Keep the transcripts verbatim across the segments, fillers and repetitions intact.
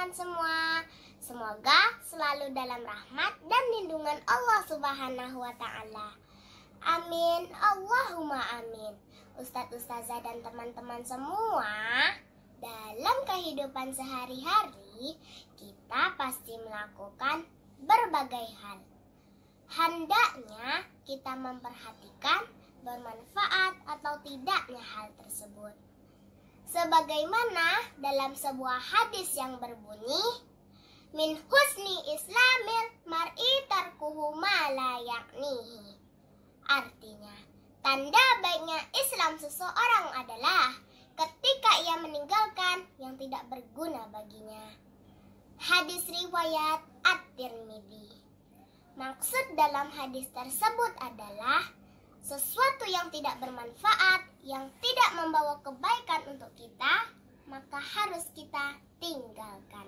teman-teman semua. Semoga selalu dalam rahmat dan lindungan Allah Subhanahu wa Ta'ala. Amin, Allahumma amin. Ustadz, ustazah dan teman-teman semua, dalam kehidupan sehari-hari kita pasti melakukan berbagai hal. Hendaknya kita memperhatikan bermanfaat atau tidaknya hal tersebut. Sebagaimana dalam sebuah hadis yang berbunyi, min husni islamil mar'i tarkuhu ma la yaknihi. Artinya, tanda baiknya Islam seseorang adalah ketika ia meninggalkan yang tidak berguna baginya. Hadis riwayat At-Tirmidzi. Maksud dalam hadis tersebut adalah sesuatu yang tidak bermanfaat, yang tidak membawa kebaikan untuk kita, maka harus kita tinggalkan.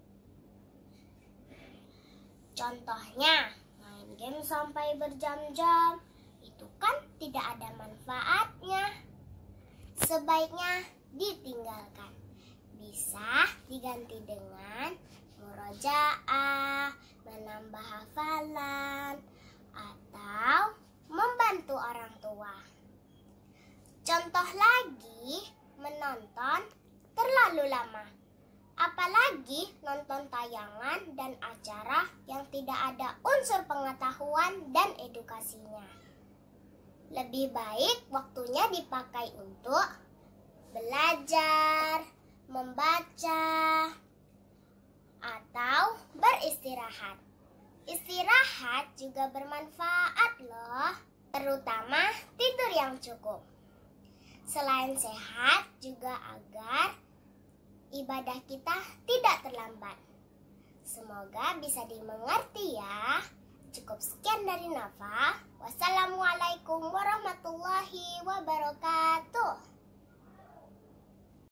Contohnya, main game sampai berjam-jam, itu kan tidak ada manfaatnya. Sebaiknya ditinggalkan. Bisa diganti dengan murojaah, menambah hafalan, atau membantu orang tua. Contoh lagi, menonton terlalu lama. Apalagi nonton tayangan dan acara yang tidak ada unsur pengetahuan dan edukasinya. Lebih baik waktunya dipakai untuk belajar, membaca, atau beristirahat. Istirahat juga bermanfaat loh, terutama tidur yang cukup. Selain sehat, juga agar ibadah kita tidak terlambat. Semoga bisa dimengerti ya. Cukup sekian dari Nafa. Wassalamualaikum warahmatullahi wabarakatuh.